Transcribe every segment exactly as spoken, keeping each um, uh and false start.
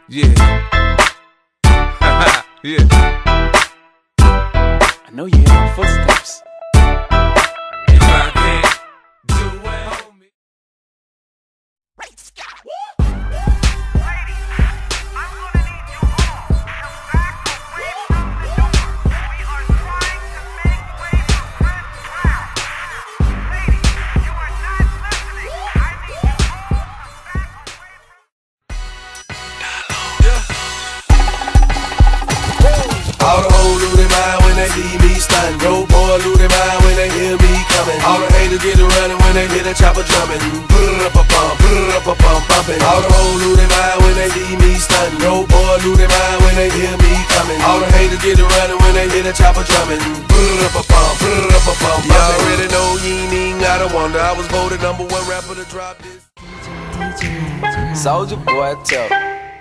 Yeah. Yeah. I know you hear my footsteps. If I can't do it, homie. All the hoes lose their mind when they see me stuntin'. Dope boy lose their mind when they hear me comin'. All the haters get to running when they hear the chopper drummin'. Brr-up-a-bump, brr-up-a-bump, bumpin'. All the hoes lose their mind when they see me stuntin'. Dope boy lose their mind when they hear me comin'. All the haters get to running when they hear the chopper drummin'. Brr-up-a-bump, brr-up-a-bump, bumpin'. Y'all already know you ain't even gotta wonder. I was voted number one rapper to drop this. Soulja Boy tough.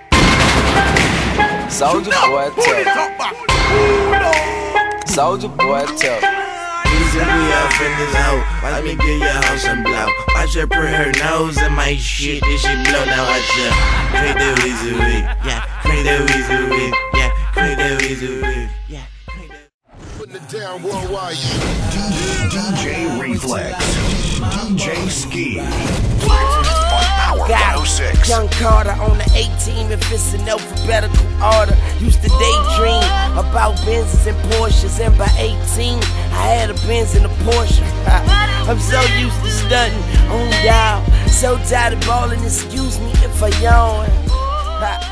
Soulja Boy tough. Soulja Boy tough. Easy, we up in this hoe. Watch me get your house and blow. Watch her put her nose in my shit. This shit blow. Now watch her. Crank that weezy weed. Yeah, crank that weezy weed. Yeah, crank that weezy weed. Yeah, crank that. Putting it down worldwide. D J Reflex. D J Ski. Got Young Carter on the eighteen, if it's in alphabetical order. Used to daydream about Benzes and Porsches, and by eighteen, I had a Benz and a Porsche. I'm so used to stunting on y'all, so tired of balling, excuse me if I yawn.